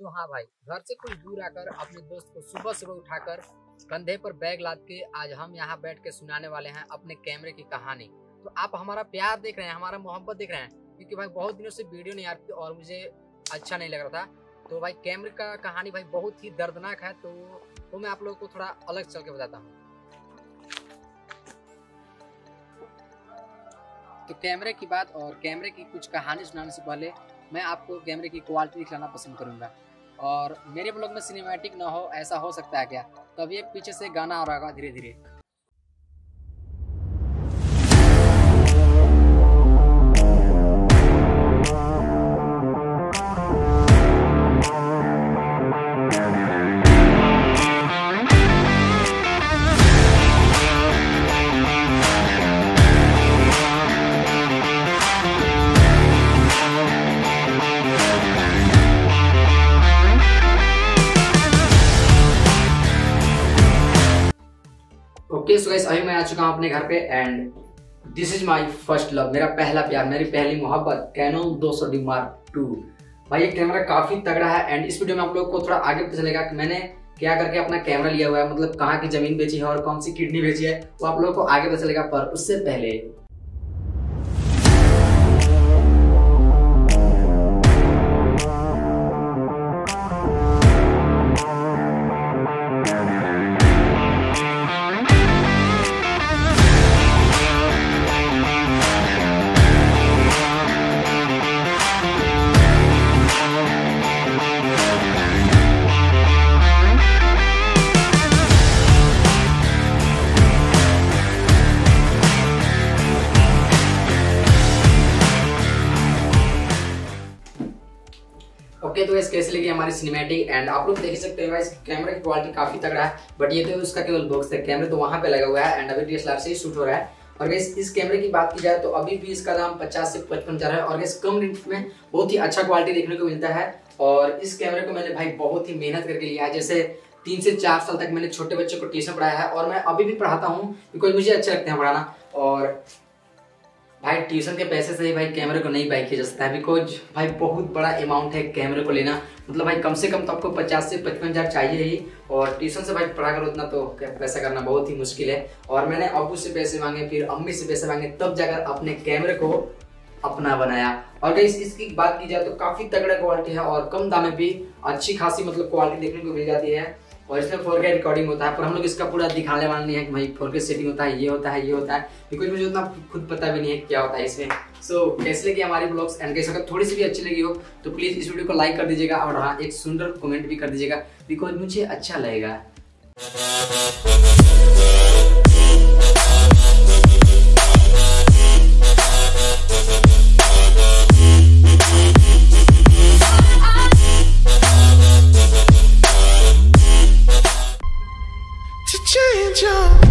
तो हाँ भाई, घर से कुछ दूर आकर अपने दोस्त को सुबह सुबह उठाकर कंधे पर बैग लाद के आज हम यहाँ बैठ के सुनाने वाले हैं अपने कैमरे की कहानी। तो आप हमारा प्यार देख रहे हैं, हमारा मोहब्बत देख रहे हैं, क्योंकि भाई बहुत दिनों से वीडियो नहीं आ रही थी और मुझे अच्छा नहीं लग रहा था। तो भाई कैमरे का कहानी भाई बहुत ही दर्दनाक है, तो मैं आप लोगों को थोड़ा अलग चल के बताता हूँ। तो कैमरे की बात और कैमरे की कुछ कहानी सुनाने से पहले मैं आपको कैमरे की क्वालिटी दिखलाना पसंद करूंगा। और मेरे ब्लॉग में सिनेमैटिक ना हो ऐसा हो सकता है क्या? तो अब ये पीछे से गाना आ रहा होगा धीरे धीरे। ओके सो गाइस, अभी मैं आ चुका हूँ अपने घर पे and this is my first love, मेरा पहला प्यार, मेरी पहली मोहब्बत, कैनन 200D Mark II। भाई ये कैमरा काफी तगड़ा है एंड इस वीडियो में आप लोग को थोड़ा आगे पता चलेगा कि मैंने क्या करके अपना कैमरा लिया हुआ है, मतलब कहाँ की जमीन बेची है और कौन सी किडनी बेची है, वो आप लोगों को आगे पता चलेगा। पर उससे पहले ओके, तो इस कैसे लगी हमारी सिनेमैटिक एंड आप लोग देख सकते हैं इस कैमरे की क्वालिटी काफी तगड़ा है। बट ये तो उसका केवल बॉक्स है, कैमरा तो वहां पे लगा हुआ है एंड अभी DSLR से ही शूट हो रहा है। और इस कैमरे की बात की जाए तो अभी भी इसका दाम 50 से 55 हजार है और इस कम रेंज में बहुत ही अच्छा क्वालिटी देखने को मिलता है। और इस कैमरे को मैंने भाई बहुत ही मेहनत करके लिया है। जैसे 3 से 4 साल तक मैंने छोटे बच्चों को ट्यूशन पढ़ाया है और मैं अभी भी पढ़ाता हूँ बिकॉज मुझे अच्छा लगता है पढ़ाना। और भाई ट्यूशन के पैसे से ही भाई कैमरे को नहीं बाई किया जा सकता है बिकॉज भाई बहुत बड़ा अमाउंट है कैमरे को लेना। मतलब भाई कम से कम तो आपको 50 से 55 हजार चाहिए ही और ट्यूशन से भाई पढ़ा करो उतना तो पैसा करना बहुत ही मुश्किल है। और मैंने अबू से पैसे मांगे, फिर अम्मी से पैसे मांगे, तब जाकर अपने कैमरे को अपना बनाया। और इसकी बात की जाए तो काफी तगड़ा क्वालिटी है और कम दाम में भी अच्छी खासी मतलब क्वालिटी देखने को मिल जाती है। और इसमें 4K रिकॉर्डिंग होता है, पर हम लोग इसका पूरा दिखाने वाला नहीं है कि भाई 4K सेटिंग होता है, ये होता है, ये होता है, बिकॉज मुझे उतना खुद पता भी नहीं है क्या होता है इसमें। सो कैसे लगी हमारी ब्लॉग्स एंड कैसे अगर थोड़ी सी भी अच्छी लगी हो तो प्लीज इस वीडियो को लाइक कर दीजिएगा और हाँ एक सुंदर कमेंट भी कर दीजिएगा बिकॉज मुझे अच्छा लगेगा। Change your